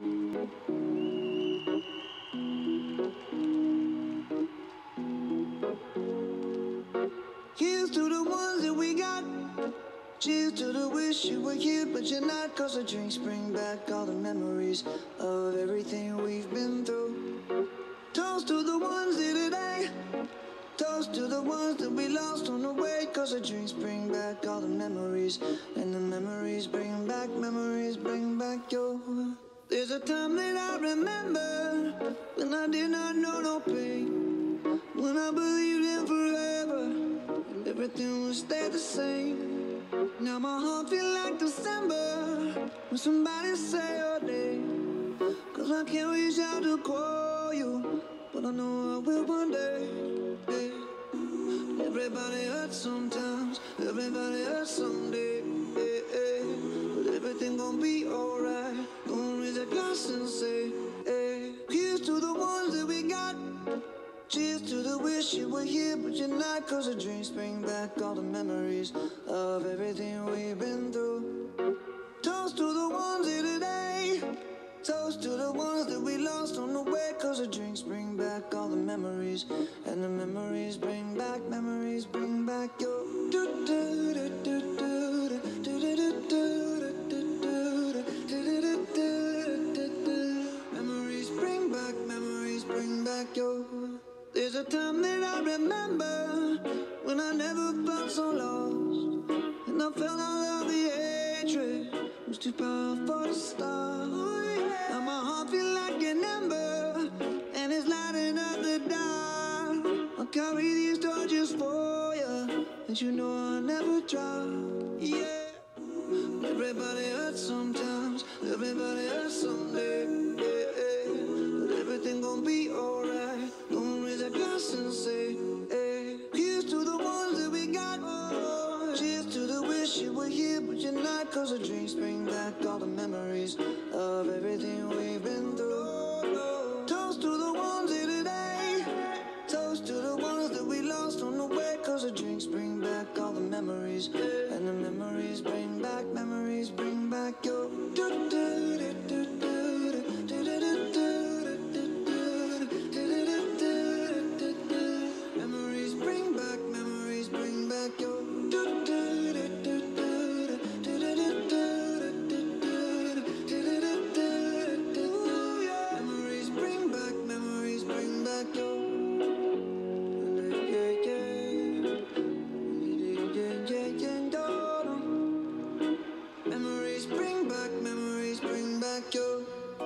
Here's to the ones that we got. Cheers to the wish you were here, but you're not. Cause the drinks bring back all the memories of everything we've been through. Toast to the ones here today. Toast to the ones that we lost on the way. Cause the drinks bring back all the memories. And the memories bring back your. There's a time that I remember when I did not know no pain, when I believed in forever and everything would stay the same. Now my heart feel like December when somebody say your name. Cause I can't reach out to call you, but I know I will one day. Yeah. Everybody hurts sometimes, everybody hurts someday. But everything gon' be alright. Gonna raise a glass and say, hey. Here's to the ones that we got. Cheers to the wish you were here, but you're not. Cause the drinks bring back all the memories of everything we've been through. Toast to the ones here today. Toast to the ones that we lost on the way. Cause the drinks bring back all the memories. And the memories bring back your. Memories bring back your. There's a time that I remember when I never felt so lost, and I felt all of the hatred was too powerful to stop. Now my heart feel like an ember, and it's lighting up the dark. I'll carry these torches for you, and you know I'll never drop. Yeah. Everybody hurts sometimes, everybody hurts someday. But everything gon' be alright. Gonna raise a glass and say, hey. Here's to the ones that we got. Cheers to the wish you were here, but you're not. Cause the drinks bring back all the memories of everything we've been through. Toast to the ones here today. Toast to the ones that we lost on the way. Cause the drinks bring back all the memories. And the memories bring back your. Memories bring back your. Memories bring back your. Memories bring back your.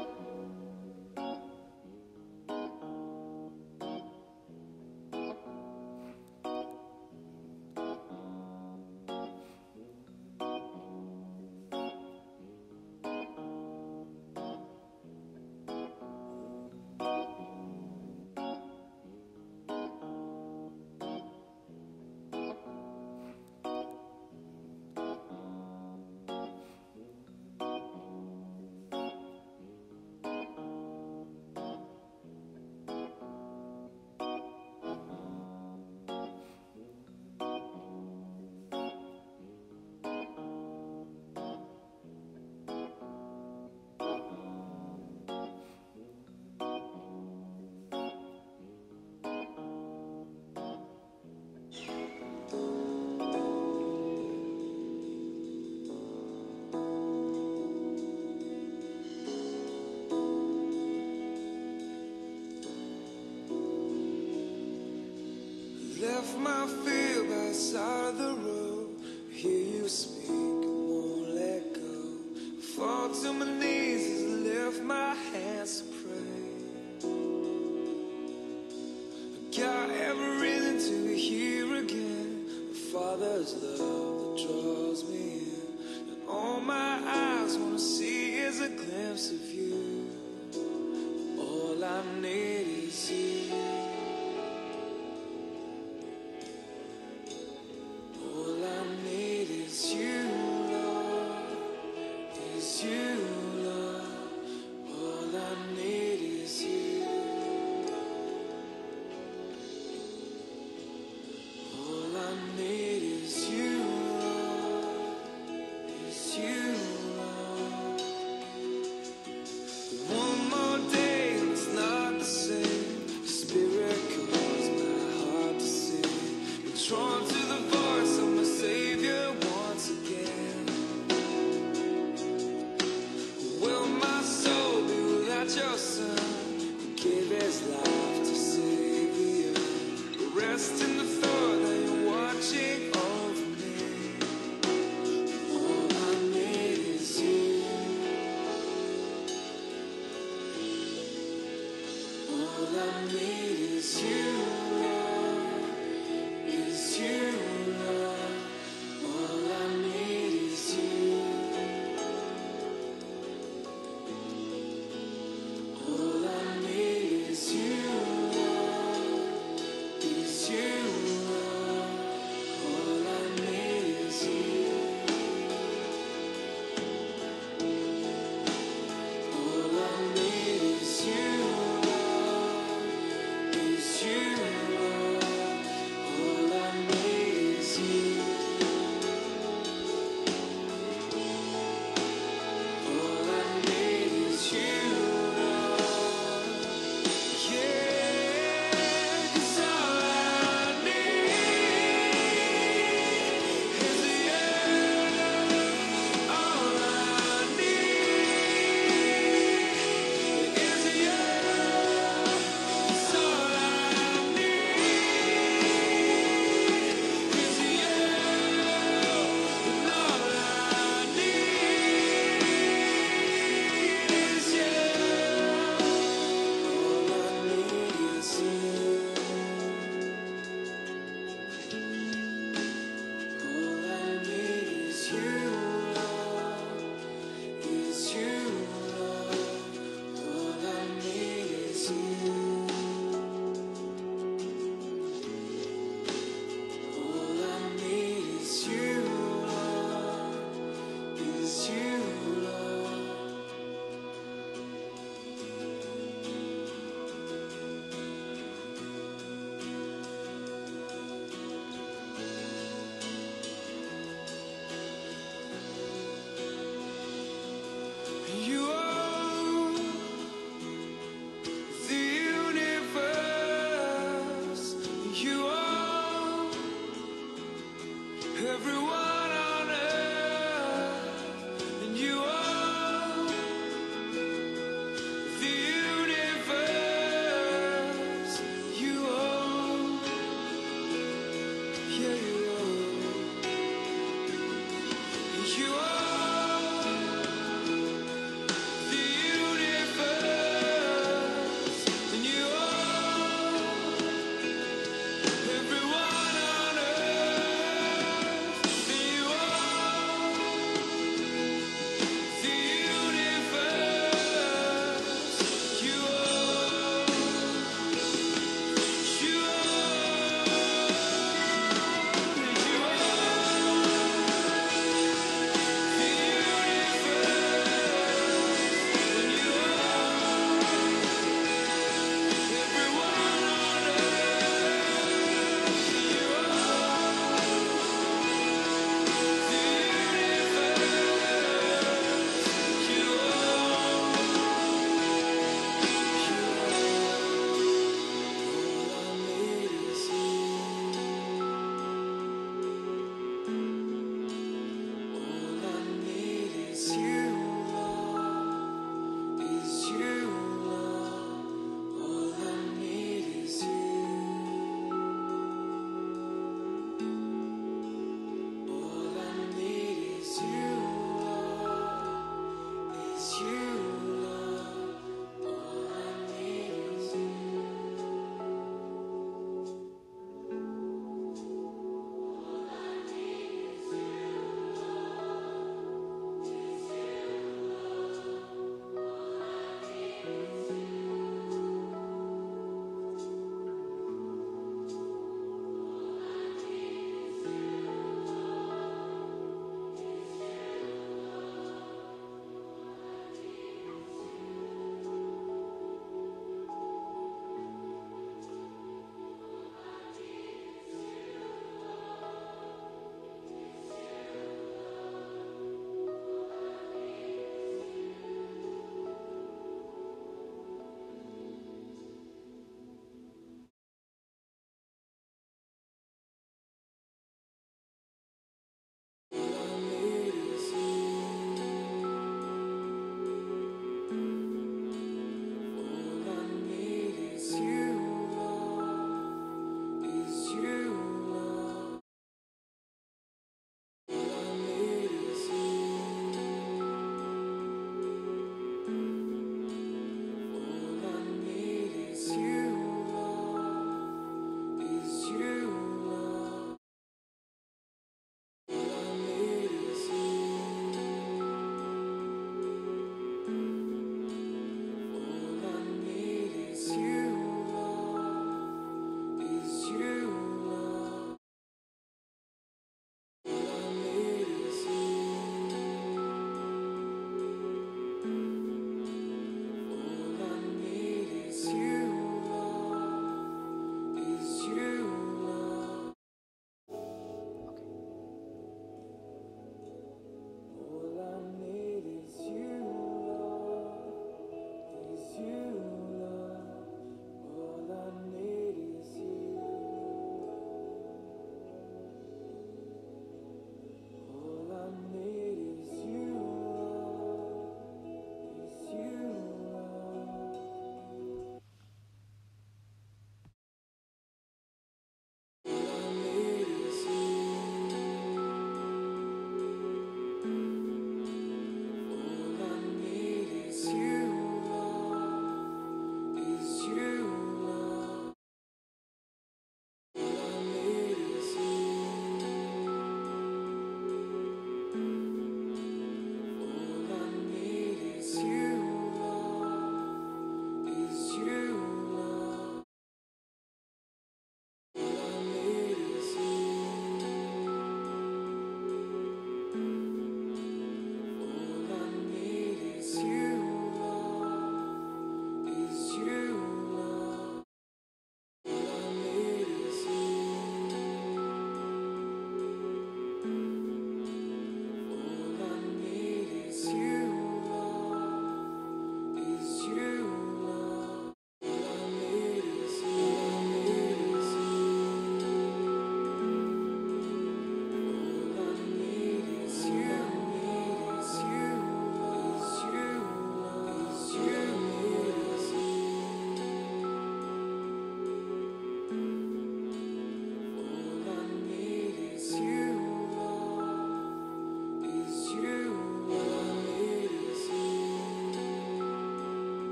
Left my fear by the side of the road. Hear you speak, won't let go. Fall to my knees as I lift my hands to pray. I got every reason to be here again. The Father's love that draws me in, and all my eyes wanna see is a glimpse of you. All I need